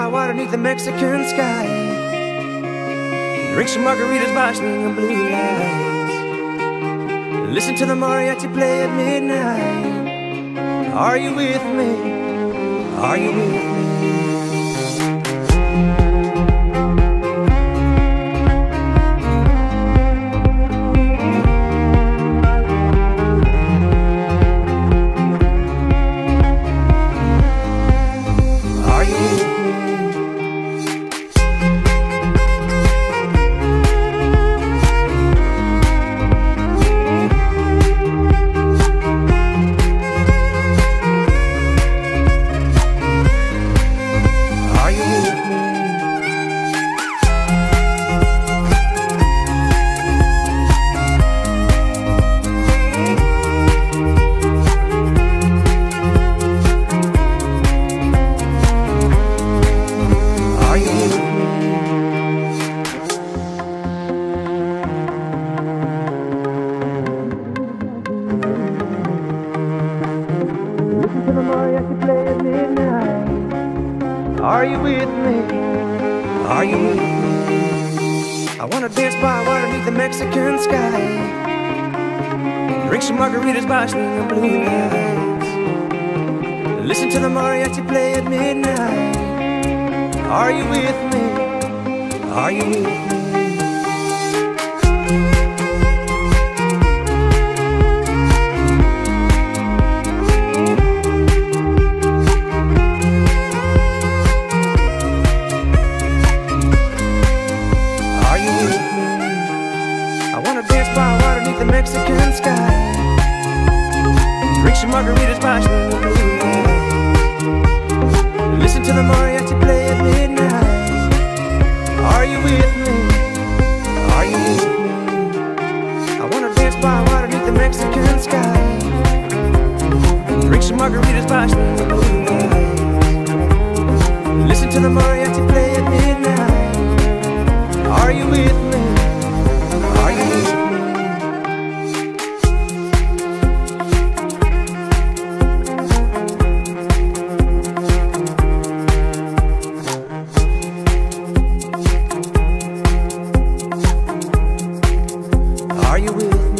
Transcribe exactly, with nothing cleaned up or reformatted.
by water beneath the Mexican sky. Drink some margaritas by swinging blue lights. Listen to the mariachi play at midnight. Are you with me? Are you with me? Are you with me? Are you with me? I wanna dance by water beneath the Mexican sky. Drink some margaritas by swinging blue lights. Listen to the mariachi play at midnight. Are you with me? Are you with me? The Mexican sky. Drink some margaritas by swinging blue lights. Listen to the mariachi play at midnight. Are you with me? Are you with me? I wanna dance by water beneath the Mexican sky. Drink some margaritas by swinging blue lights. Listen to the mariachi play at midnight. Are you with me? Are you with me? Are you with me?